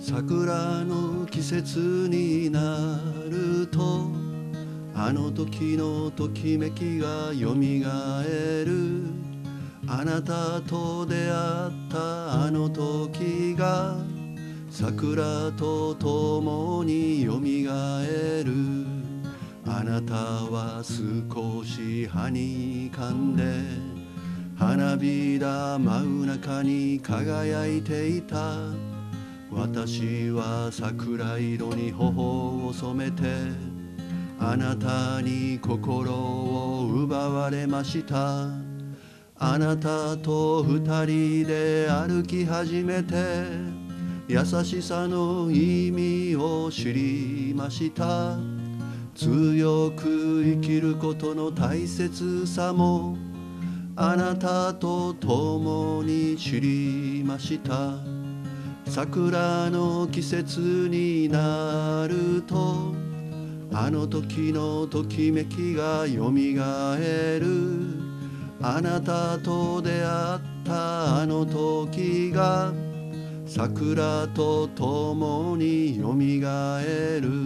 桜の季節になるとあの時のときめきがよみがえる。あなたと出会ったあの時が桜と共によみがえる。あなたは少しはにかんで花びら真う中に輝いていた。私は桜色に頬を染めてあなたに心を奪われました。あなたと二人で歩き始めて優しさの意味を知りました。強く生きることの大切さもあなたと共に知りました。桜の季節になるとあの時のときめきがよみがえる。あなたと出会ったあの時が桜と共によみがえる。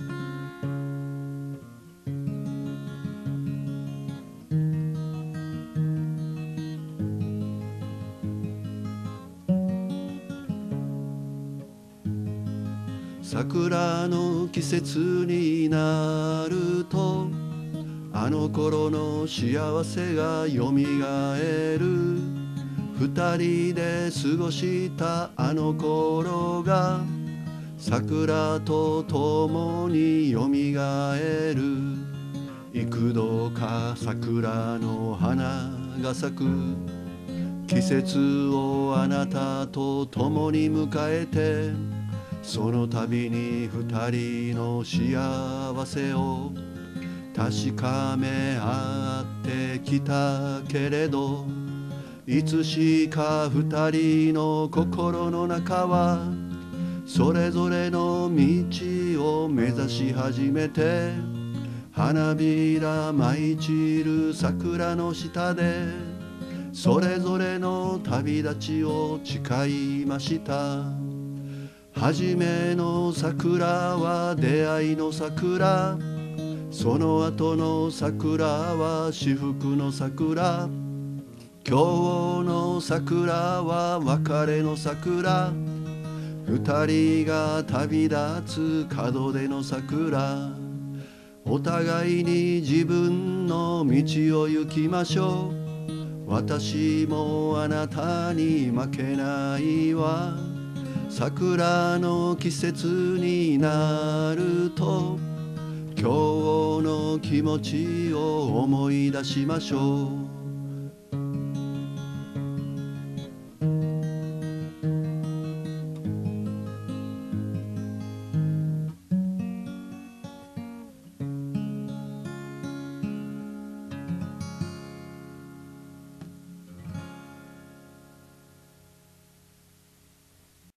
桜の季節になるとあの頃の幸せがよみがえる。二人で過ごしたあの頃が桜と共によみがえる。幾度か桜の花が咲く季節をあなたと共に迎えてその度に二人の幸せを確かめ合ってきたけれどいつしか二人の心の中はそれぞれの道を目指し始めて花びら舞い散る桜の下でそれぞれの旅立ちを誓いました。初めの桜は出会いの桜、その後の桜は至福の桜、今日の桜は別れの桜、二人が旅立つ門出の桜、お互いに自分の道を行きましょう。私もあなたに負けないわ。桜の季節になると今日の気持ちを思い出しましょう。